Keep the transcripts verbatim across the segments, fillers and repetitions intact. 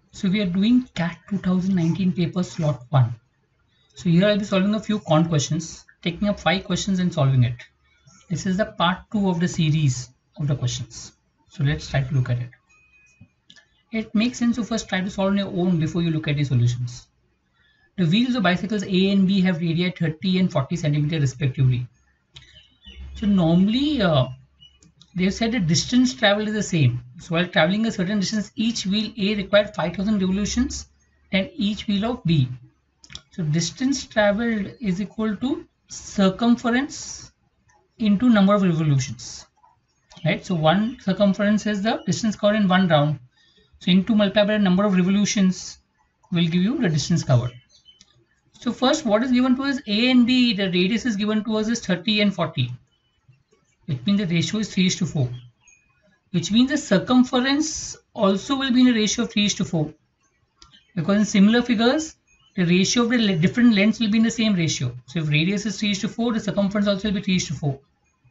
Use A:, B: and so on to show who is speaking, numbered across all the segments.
A: So we are doing C A T twenty nineteen paper slot one. So here I'll be solving a few con questions, taking up five questions and solving it. This is the part two of the series of the questions. So let's try to look at it. It makes sense to first try to solve on your own before you look at the solutions. The wheels of bicycles A and B have radii thirty and forty centimeters respectively. So normally uh, they've said the distance traveled is the same. So while traveling a certain distance, each wheel A required five thousand revolutions and each wheel of B. So distance traveled is equal to circumference into number of revolutions, right? So one circumference is the distance covered in one round. So into multiplied by the number of revolutions will give you the distance covered. So first, what is given to us? A and B, the radius is given to us is thirty and forty. Which means the ratio is three is to four. Which means the circumference also will be in a ratio of three is to four. Because in similar figures, the ratio of the different lengths will be in the same ratio. So if radius is three is to four, the circumference also will be three is to four.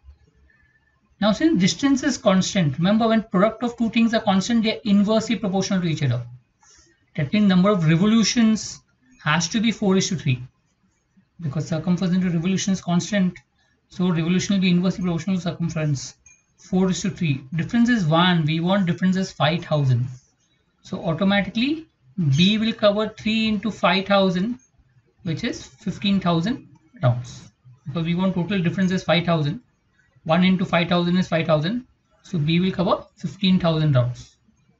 A: Now since distance is constant, remember when product of two things are constant, they are inversely proportional to each other. That means number of revolutions has to be four is to three. Because circumference into revolution is constant. So revolution will be inversely proportional to circumference. four is to three. Difference is one. We want difference is five thousand. So automatically B will cover three into five thousand, which is fifteen thousand rounds. Because we want total difference is five thousand. one into five thousand is five thousand. So B will cover fifteen thousand rounds.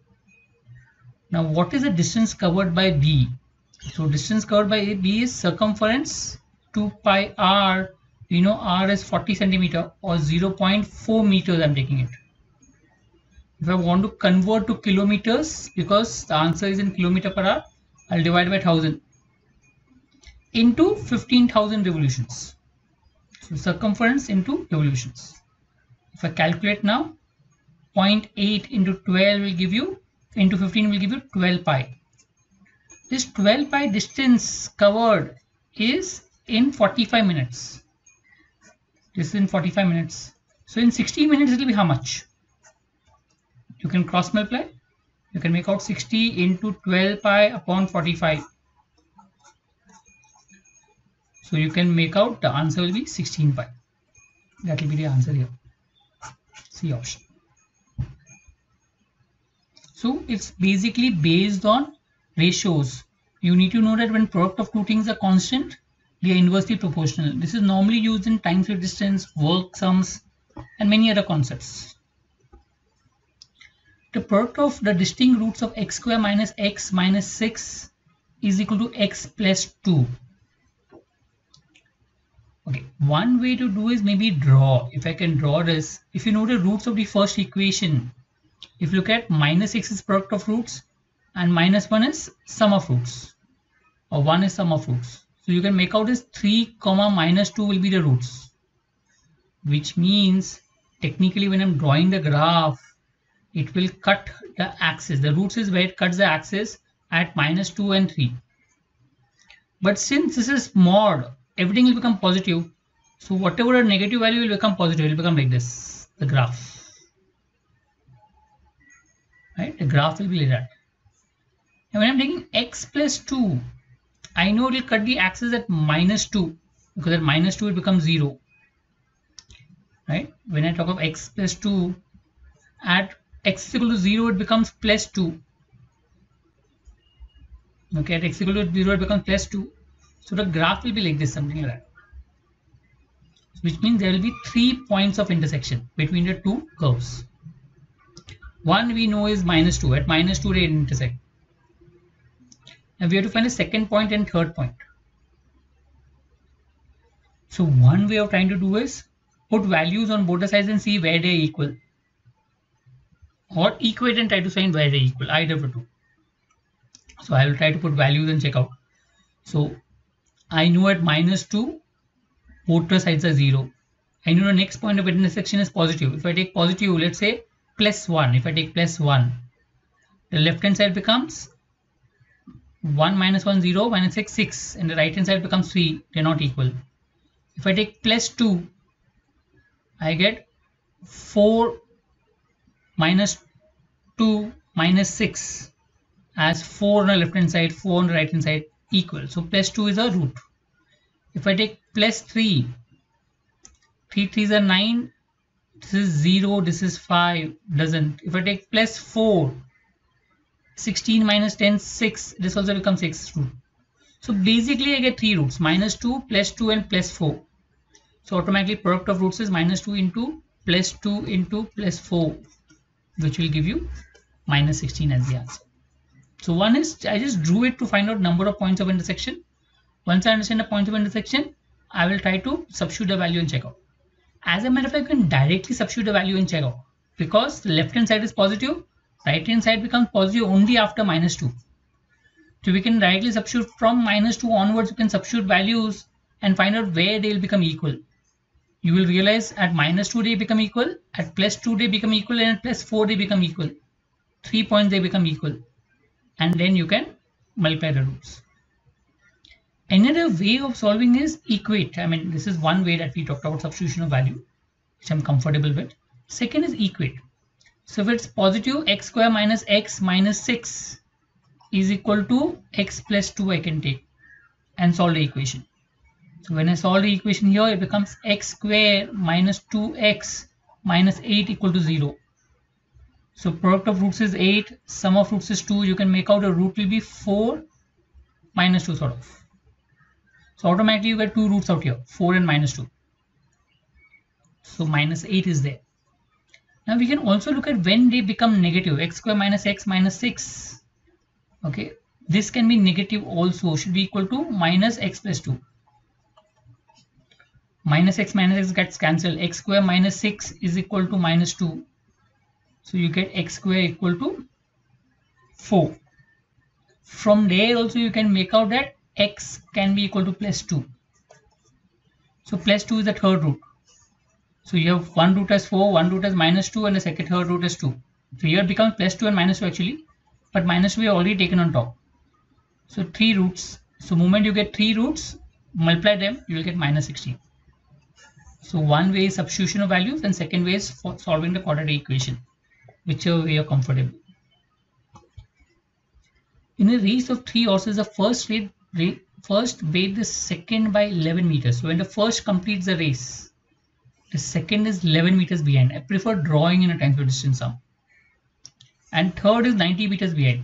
A: Now what is the distance covered by B? So distance covered by B is circumference two pi r. You know r is forty centimeter or zero point four meters. I'm taking it. If I want to convert to kilometers, because the answer is in kilometer per hour, I'll divide by one thousand into fifteen thousand revolutions. So circumference into revolutions. If I calculate now, zero point eight into twelve will give you, into fifteen will give you twelve pi. This twelve pi distance covered is in forty-five minutes. This is in forty-five minutes. So in sixty minutes, it will be how much? You can cross multiply. You can make out sixty into twelve pi upon forty-five. So you can make out the answer will be sixteen pi. That will be the answer here. C option. So it's basically based on ratios. You need to know that when product of two things are constant, they are inversely proportional. This is normally used in time with distance, work sums, and many other concepts. The product of the distinct roots of x square minus x minus six is equal to x plus two. Okay, one way to do is maybe draw. If I can draw this, if you know the roots of the first equation, if you look at minus x is product of roots and minus one is sum of roots, or one is sum of roots. So you can make out this three comma minus two will be the roots, which means technically when I'm drawing the graph, it will cut the axis. The roots is where it cuts the axis at minus two and three. But since this is mod, everything will become positive. So whatever a negative value will become positive, it will become like this, the graph. Right? The graph will be like that. And when I'm taking x plus two, I know it will cut the axis at minus two, because at minus two it becomes zero. Right? When I talk of x plus two, at x is equal to zero, it becomes plus two. Okay, at x equal to zero, it becomes plus two. So the graph will be like this, something like that. Which means there will be three points of intersection between the two curves. One we know is minus two. At minus two, they intersect. And we have to find a second point and third point. So one way of trying to do is put values on both the sides and see where they are equal. Or equate and try to find where they are equal, either of the two. So I will try to put values and check out. So I know at minus two, both the sides are zero. I know the next point of intersection is positive. If I take positive, let's say plus one. If I take plus one, the left hand side becomes one minus one, zero, minus six, six. And the right hand side becomes three. They're not equal. If I take plus two, I get four minus two minus six. as four on the left hand side, four on the right hand side equal. So plus two is a root. If I take plus three, three threes are nine, this is zero, this is five, doesn't. If I take plus four, sixteen minus ten, six, this also becomes six root. So basically I get three roots, minus two, plus two and plus four. So automatically product of roots is minus two into plus two into plus four, which will give you minus sixteen as the answer. So one is, I just drew it to find out number of points of intersection. Once I understand the points of intersection, I will try to substitute the value and check out. As a matter of fact, you can directly substitute the value and check out, because the left hand side is positive, right hand side becomes positive only after minus two. So we can directly substitute from minus two onwards. You can substitute values and find out where they will become equal. You will realize at minus two they become equal, at plus two they become equal, and at plus four they become equal. Three points they become equal, and then you can multiply the roots. Another way of solving is equate. I mean, this is one way that we talked about substitution of value, which I'm comfortable with. Second is equate. So if it's positive, x square minus x minus six is equal to x plus two, I can take and solve the equation. So when I solve the equation here, it becomes x square minus two x minus eight equal to zero. So product of roots is eight, sum of roots is two. You can make out a root will be four minus two sort of. So automatically you get two roots out here, four and minus two. So minus eight is there. Now we can also look at when they become negative, x square minus x minus six. Okay, this can be negative also, should be equal to minus x plus two. Minus x minus x gets cancelled. X square minus six is equal to minus two. So you get x square equal to four. From there also you can make out that x can be equal to plus two. So plus two is the third root. So you have one root as four, one root as minus two, and the second third root as two. So here it becomes plus two and minus two actually, but minus two we are already taken on top. So three roots. So moment you get three roots, multiply them, you will get minus sixteen. So one way is substitution of values, and second way is for solving the quadratic equation, whichever way you're comfortable. In a race of three horses, the first rate, rate first weighed the second by eleven meters. So when the first completes the race, the second is eleven meters behind. I prefer drawing in a time to distance sum. And third is ninety meters behind.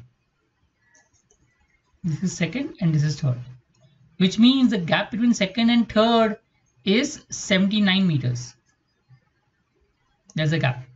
A: This is second and this is third, which means the gap between second and third is seventy-nine meters. There's a gap.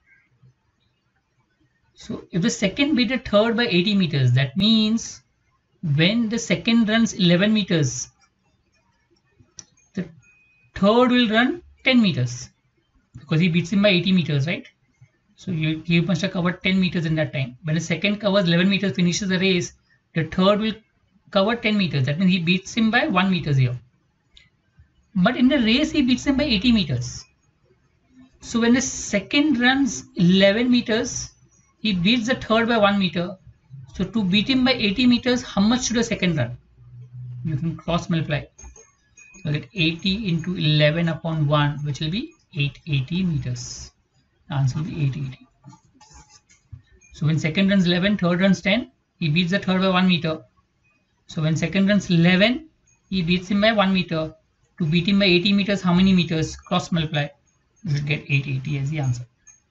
A: So if the second beat the third by eighty meters, that means when the second runs eleven meters, the third will run ten meters, because he beats him by eighty meters, right? So you, you must have covered ten meters in that time. When the second covers eleven meters, finishes the race, the third will cover ten meters. That means he beats him by one meters here. But in the race, he beats him by eighty meters. So when the second runs eleven meters, he beats the third by one meter. So to beat him by eighty meters, how much should the second run? You can cross multiply. So get eighty into eleven upon one, which will be eight hundred eighty meters. The answer will be eight hundred eighty. So when second runs eleven, third runs ten, he beats the third by one meter. So when second runs eleven, he beats him by one meter. To beat him by eighty meters, how many meters? Cross multiply. You should get eight hundred eighty as the answer.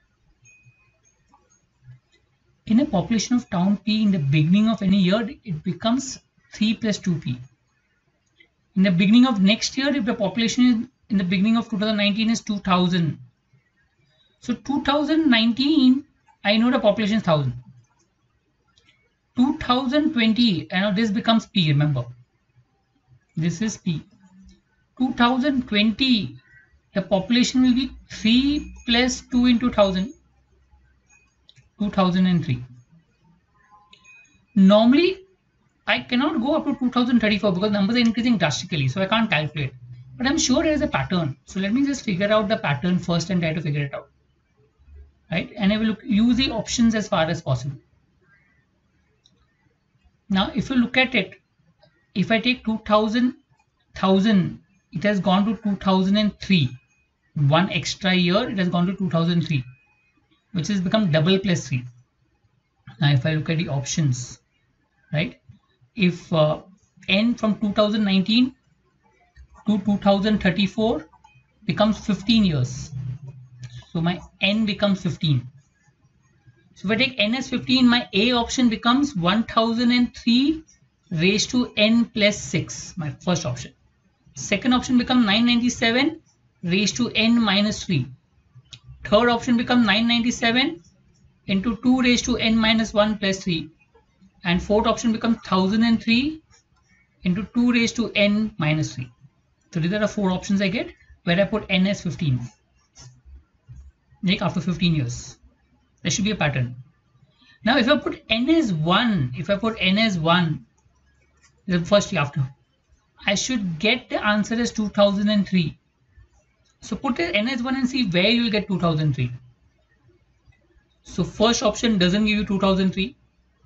A: In a population of town P, in the beginning of any year, it becomes three plus two P. In the beginning of next year, if the population in the beginning of two thousand nineteen is two thousand. So two thousand nineteen, I know the population is one thousand. two thousand twenty, I know this becomes P, remember. This is P. two thousand twenty, the population will be three plus two into one thousand. two thousand three. Normally, I cannot go up to two thousand thirty-four because numbers are increasing drastically, so I can't calculate. But I'm sure there is a pattern. So let me just figure out the pattern first and try to figure it out. Right? And I will look, use the options as far as possible. Now, if you look at it, if I take two thousand, one thousand, it has gone to two thousand three. One extra year, it has gone to two thousand three, which has become double plus three. Now, if I look at the options, right? If uh, n from two thousand nineteen to two thousand thirty-four becomes fifteen years, so my n becomes fifteen. So if I take n as fifteen, my A option becomes one thousand three raised to n plus six, my first option. Second option becomes nine hundred ninety-seven raised to n minus three. Third option becomes nine hundred ninety-seven into two raised to n minus one plus three. And fourth option becomes one thousand three into two raised to n minus three. So these are the four options I get where I put n as fifteen. Like after fifteen years. There should be a pattern. Now if I put n as one, if I put n as one, the first year after, I should get the answer as two thousand three. So put n as one and see where you will get two thousand three. So first option doesn't give you two thousand three.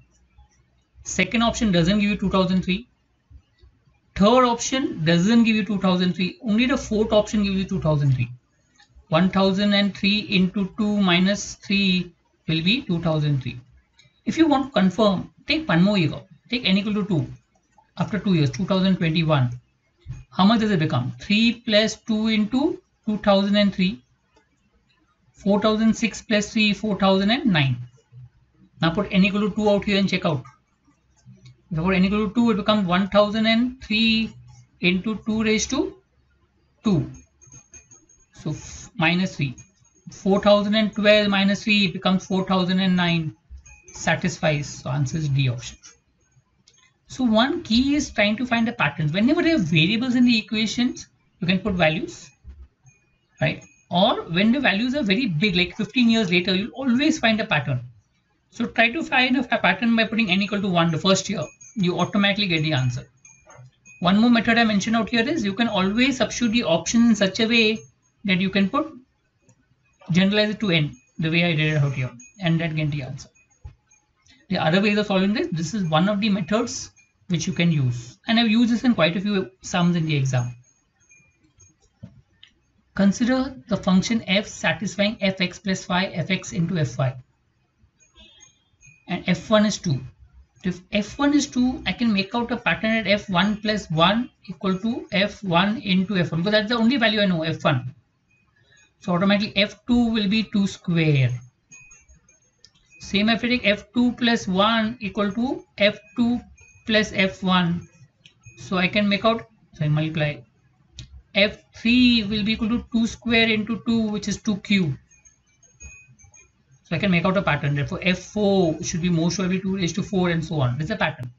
A: Second option doesn't give you two thousand three. Third option doesn't give you two thousand three. Only the fourth option gives you two thousand three. one thousand three into two minus three will be two thousand three. If you want to confirm, take one more year. Take n equal to two. After two years, two thousand twenty-one. How much does it become? three plus two into two thousand three. four thousand six plus three, four thousand nine. Now put n equal to two out here and check out. If I put n equal to two, it becomes one thousand three into two raised to two. So minus three. four thousand twelve minus three becomes four thousand nine. Satisfies. So answer is D option. So one key is trying to find the patterns. Whenever you have variables in the equations, you can put values, right? Or when the values are very big, like fifteen years later, you'll always find a pattern. So try to find a pattern by putting n equal to one the first year. You automatically get the answer. One more method I mentioned out here is you can always substitute the options in such a way that you can put generalize it to n, the way I did it out here, and that get the answer. The other ways of solving this, this is one of the methods which you can use. And I've used this in quite a few sums in the exam. Consider the function f satisfying fx plus y, fx into fy. And f one is two. If f one is two, I can make out a pattern at f one plus one equal to f one into f one, because that's the only value I know, f one. So automatically f two will be two square. Same if I take f two plus one equal to f two plus f one. So I can make out, so I multiply. f three will be equal to two square into two, which is two cube. So I can make out a pattern. Therefore f four should be most probably two raised to four and so on. This is a pattern.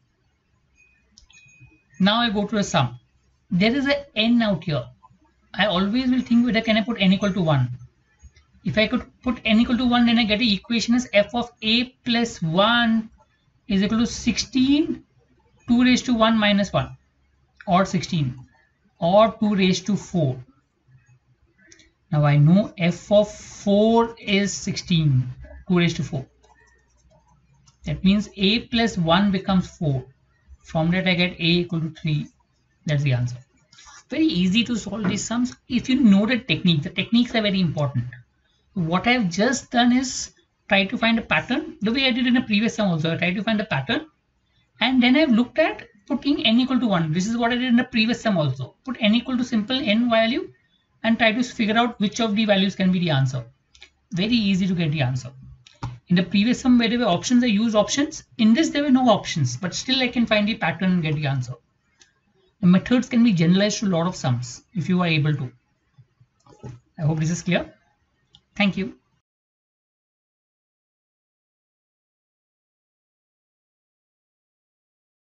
A: Now I go to a sum. There is an n out here. I always will think whether can I put n equal to one. If I could put n equal to one, then I get the equation as f of a plus one is equal to sixteen, two raised to one minus one, or sixteen, or two raised to four. Now I know f of four is sixteen, two raised to four. That means a plus one becomes four. From that I get a equal to three. That's the answer. Very easy to solve these sums if you know the technique. The techniques are very important. What I've just done is try to find a pattern the way I did in a previous sum also. I tried to find a pattern and then I've looked at putting n equal to one. This is what I did in the previous sum also. Put n equal to simple n value and try to figure out which of the values can be the answer. Very easy to get the answer. In the previous sum where there were options, I used options. In this there were no options, but still I can find the pattern and get the answer. The methods can be generalized to a lot of sums if you are able to. I hope this is clear. Thank you.